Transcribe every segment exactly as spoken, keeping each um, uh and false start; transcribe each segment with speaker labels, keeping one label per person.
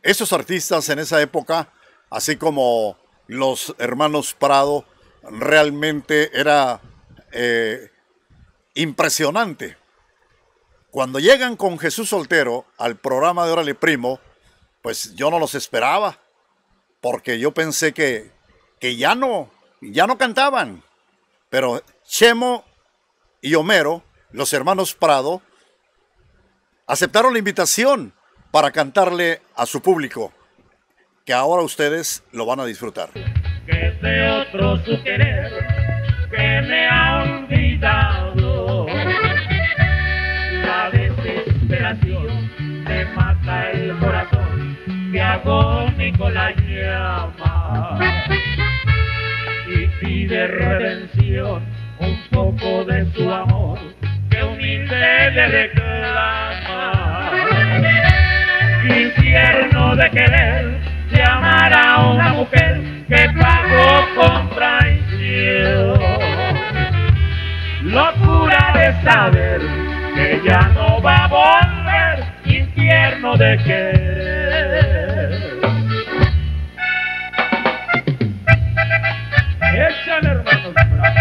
Speaker 1: Esos artistas en esa época, así como los hermanos Prado, realmente era eh, impresionante. Cuando llegan con Jesús Soltero al programa de Órale Primo, pues yo no los esperaba, porque yo pensé que, que ya no, ya no cantaban. Pero Chemo y Homero, los hermanos Prado, aceptaron la invitación para cantarle a su público, que ahora ustedes lo van a disfrutar.
Speaker 2: Que de otro su querer, que me ha olvidado. La desesperación me mata el corazón, que agónico la llama. Y pide redención, un poco de su amor, que humilde le reclama. Infierno de querer, de amar a una mujer que pagó con traición. Locura de saber que ya no va a volver, infierno de querer. Échale, hermanos.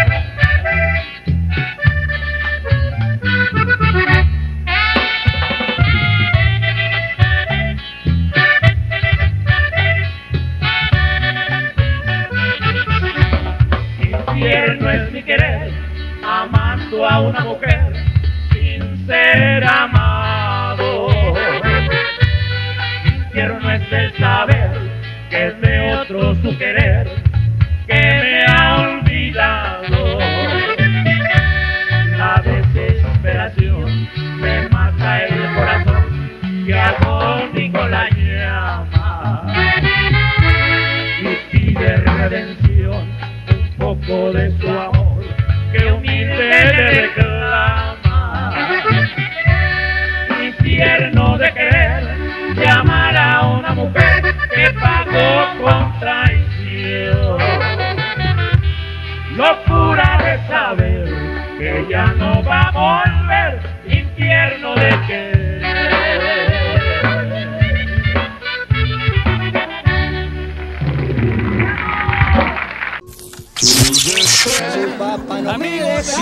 Speaker 2: Infierno es mi querer, amando a una mujer sin ser amado. Infierno es el saber que es de otro su querer, que me ha olvidado. La desesperación me mata el corazón, que agónico la llama. Y pide redención, un poco de su amor, que humilde le reclama. Infierno de querer, de amar a una mujer que pagó con traición. Locura de saber que ya no va a volver, infierno de querer.
Speaker 3: Amigos,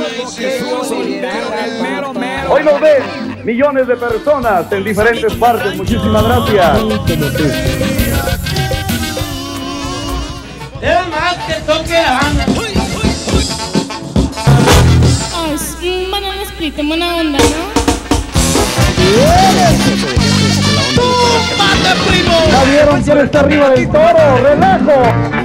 Speaker 4: hoy nos ven millones de personas en diferentes partes. Muchísimas gracias.
Speaker 3: es más que toque la banda.
Speaker 5: Oh, es un banana split, buena onda, ¿no?
Speaker 3: ¡Mate, primo!
Speaker 4: ¿Ya vieron quién está arriba del toro? ¡Relajo!